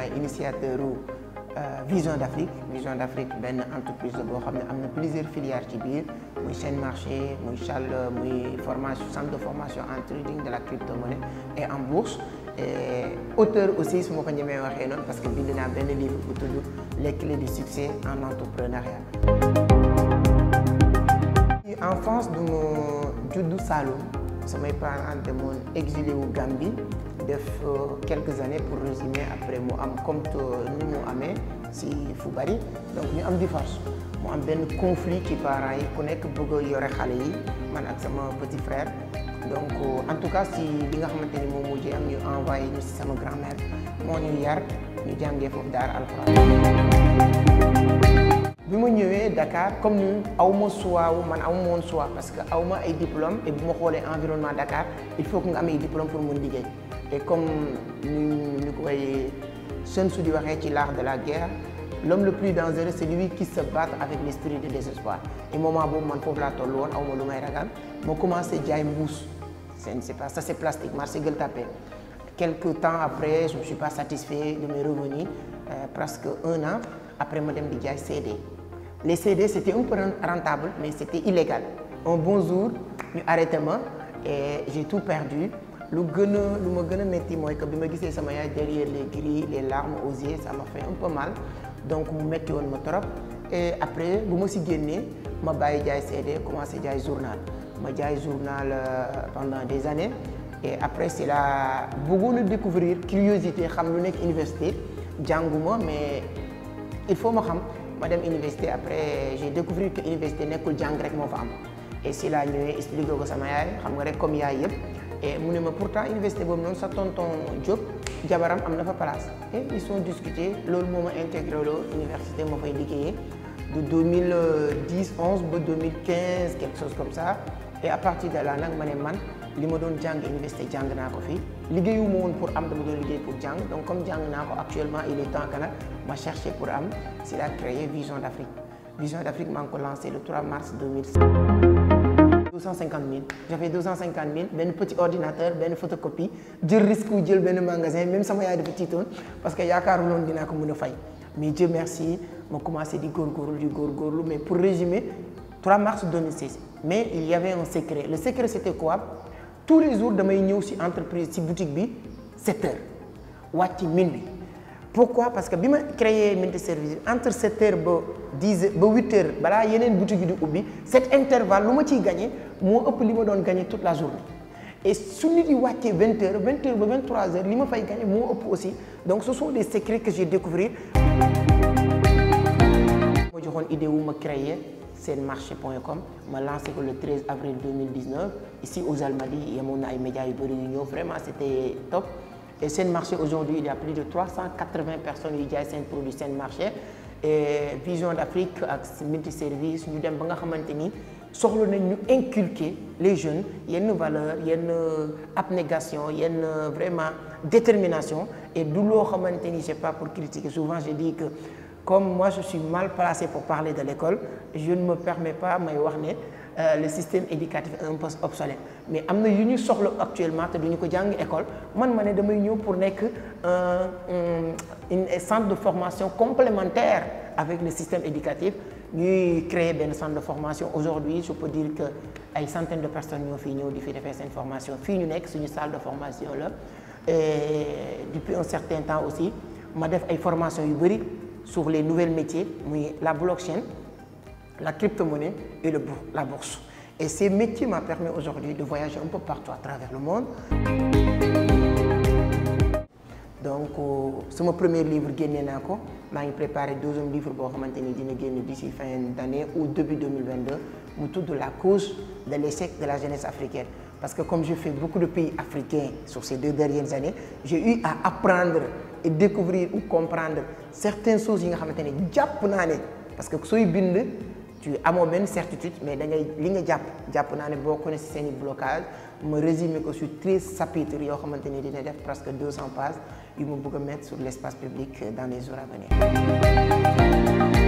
maay initiateur Vision d'Afrique. Vision d'Afrique benn entreprise la boo xam ne am na plusieurs filières ci biir muy chaîne marché muy chale muy formation centre de formation en trading de la crypto-monnaie et en bourse. Et auteur aussi su ma ko ñemee waxee noonu parce que bind naa benn livre bu tudd les clés du succès en entrepreneuriat. En France du ma juddu Saloum samay parents demoon exilé wu Gambie def quelques années pour résumer après mu am comme ni mu amee si fu bari donc ñu am divorce mu am benn conflit ci parents yi ku nekk bëgg a yore xale yi man ak sama petit frère. Donc en tout cas si li nga xamante ni moom mujjee am ñu envoyé ñu si sama grand-mère moo ñu yar ñu jàngee foofu daara alxuraan. bi ma ñëwee Dakar comme ni aw ma choix man aw ma woon choix parce que aw ma ay diplôme et bu ma xoolee environnement Dakar il faut que nga am ay diplôme pour mën liggéey et comme ñu koy Sun Tzu di waxee ci l'art de la guerre l'homme le plus dangereux c'est lui qui se bat avec l'esprit de désespoir et moment boobu man foofu laa toll woon aw ma lu may ragal ma commencé jaay mbuus. C'est pas ça, c'est plastique, marché Gueule Tapée. Quelques temps après, je ne me suis pas satisfait de mes revenus, presque 1 an. Après, je suis dit CD. Les CD, c'était un peu rentable, mais c'était illégal. Un bon jour, je arrêté et j'ai tout perdu. Ce qui m'a fait métti, c'est que quand je me derrière les grilles, les larmes aux yeux, ça m'a fait un peu mal. Donc, je me suis trop. Et après, je me suis dit, je suis CD, commencé à journal. Je jaay journal pendant des années et après c'est là bëggoon a découvrir curiosité xam lu nekk université jànguma mais il faut ma xam ma dem université après j'ai découvert que université nekkul jàng rek moo fa am et si laa ñëwee expliqué ko sama yaay xam nga rek comme yaay yëpp et mu ne ma pourtant université boobu noonu sa tonton Diop jabaram am na fa place et ils sont discutés loolu moo ma intégré loo université ma fay liggéeyee de 2010-11 ba 2015 quelque chose comme ça. Et à partir de là nag ma ne man li ma doon jàng université jàng naa ko fii liggéeyu ma woon pour am dama doon liggéey pour jàng donc comme jàng naa ko actuellement il est temps que nag ma chercher pour am si la créé Vision d'Afrique. Vision d'Afrique maa ngi ko lancé le 3 mars 2006. 250 000 j'avais 250 000 benn petit ordinateur benn photocopie jël risque wu jël benn magasin même sama yaay dafa tiitoon parce que yaakaaru loon dinaa ko mën a fay mais Dieu merci ma commencé di góorgóorlu mais pour résumer 3 mars 2006. Mais il y avait un secret. Le secret, c'était quoi? Tous les jours, je venais ci entreprise, ci boutique, 7 heures. Wati minuit. Pourquoi? Parce que quand j'ai créé mes services, entre 7 heures et 8 heures, il y a une boutique qui est cet intervalle, je gagné, je gagné toute la journée. Et si je dis 20 heures, 20 heures, 23 heures, je fais gagner aussi. Donc ce sont des secrets que j'ai découverts. J'ai une idée où je créé. Senmarché.com m'a lancé le 13 avril 2019 ici aux Almadies. Il y a mon médias vraiment c'était top. Et Senmarché aujourd'hui il y a plus de 380 personnes qui ont un produit Senmarché et Vision d'Afrique avec multiservice ñu dem ba nga xamanteni soxla nañ ñu inculquer les jeunes yenn valeur yenn abnégation yenn vraiment détermination et du loo xamanteni c'est pas pour critiquer souvent je dis que comme moi je suis mal placé pour parler de l'école, je ne me permets pas de dire le système éducatif est un peu obsolète. Mais il y a une sorte actuellement de l'école. Moi, je suis venu pour un centre de formation complémentaire avec le système éducatif. Nous créons un centre de formation. Aujourd'hui, je peux dire que des centaines de personnes ont fini de faire cette formation. Nous sommes une salle de formation là. Et depuis un certain temps aussi, je fais des formations sur les nouveaux métiers, la blockchain, la crypto-monnaie et la bourse. Et ces métiers m'ont permis aujourd'hui de voyager un peu partout à travers le monde. Donc, c'est mon premier livre que j'ai préparé le deuxième livre d'ici fin d'année ou début 2022, autour de la cause de l'échec de la jeunesse africaine. Parce que comme je fais beaucoup de pays africains sur ces 2 dernières années, j'ai eu à apprendre et découvrir ou comprendre certaines choses qui sont parce que si tu as une certitude, mais ce que tu connaissez ces blocages, je me résume sur 13 chapitres, presque 200 pages, et je vais mettre sur l'espace public dans les jours à venir.